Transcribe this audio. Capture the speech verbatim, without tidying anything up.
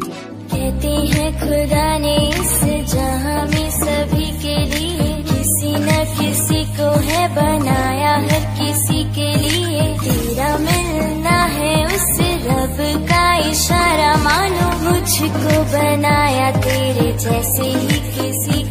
कहते हैं खुदा ने इस जहां में सभी के लिए किसी न किसी को है बनाया, हर किसी के लिए तेरा मिलना है उस रब का इशारा, मानो मुझको बनाया तेरे जैसे ही किसी